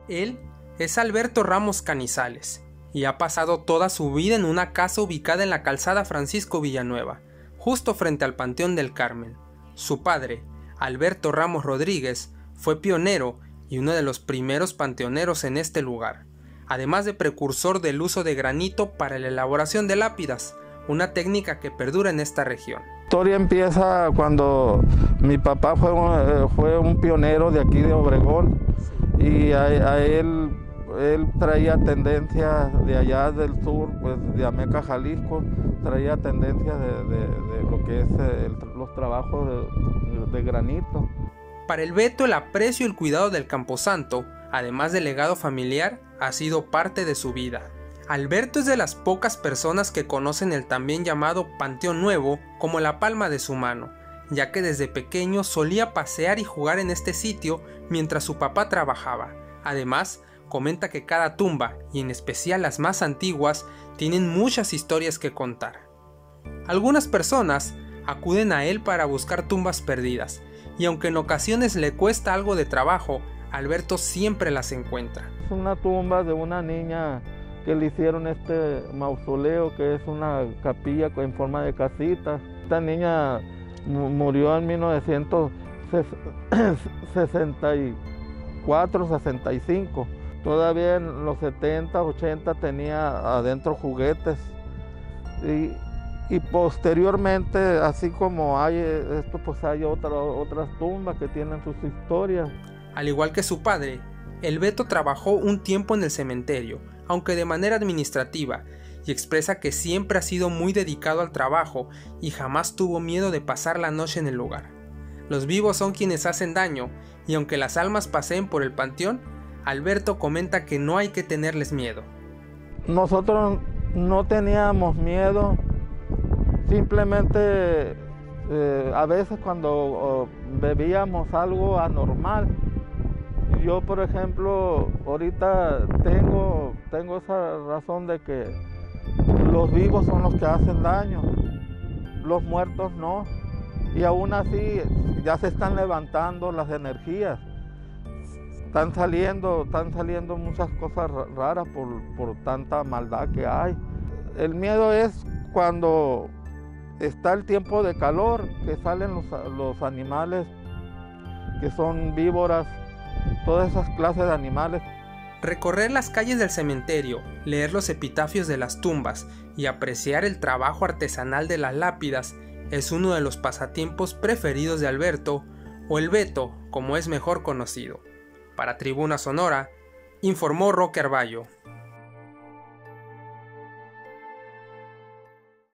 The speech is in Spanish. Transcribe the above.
Él es Alberto Ramos Canizales y ha pasado toda su vida en una casa ubicada en la calzada Francisco Villanueva, justo frente al Panteón del Carmen. Su padre, Alberto Ramos Rodríguez, fue pionero y uno de los primeros panteoneros en este lugar, además de precursor del uso de granito para la elaboración de lápidas, una técnica que perdura en esta región. La historia empieza cuando mi papá fue un pionero de aquí de Obregón y a él traía tendencia de allá del sur, pues de Ameca, Jalisco, traía tendencia de lo que es los trabajos de granito. Para el Beto, el aprecio y el cuidado del camposanto, además del legado familiar, ha sido parte de su vida. Alberto es de las pocas personas que conocen el también llamado Panteón Nuevo como la palma de su mano, ya que desde pequeño solía pasear y jugar en este sitio mientras su papá trabajaba. Además, comenta que cada tumba, y en especial las más antiguas, tienen muchas historias que contar. Algunas personas acuden a él para buscar tumbas perdidas, y aunque en ocasiones le cuesta algo de trabajo, Alberto siempre las encuentra. Es una tumba de una niña que le hicieron este mausoleo, que es una capilla en forma de casita. Esta niña murió en 1964-65. Todavía en los 70, 80 tenía adentro juguetes. Y posteriormente, así como hay esto, pues hay otras tumbas que tienen sus historias. Al igual que su padre, el Beto trabajó un tiempo en el cementerio, aunque de manera administrativa, y expresa que siempre ha sido muy dedicado al trabajo y jamás tuvo miedo de pasar la noche en el lugar. Los vivos son quienes hacen daño, y aunque las almas paseen por el panteón, Alberto comenta que no hay que tenerles miedo. Nosotros no teníamos miedo, simplemente a veces cuando bebíamos algo anormal. Yo, por ejemplo, ahorita tengo esa razón de que los vivos son los que hacen daño, los muertos no. Y aún así ya se están levantando las energías. Están saliendo muchas cosas raras por tanta maldad que hay. El miedo es cuando está el tiempo de calor, que salen los animales que son víboras, todas esas clases de animales. Recorrer las calles del cementerio, leer los epitafios de las tumbas y apreciar el trabajo artesanal de las lápidas es uno de los pasatiempos preferidos de Alberto, o el Beto, como es mejor conocido. Para Tribuna Sonora, informó Roque Arballo.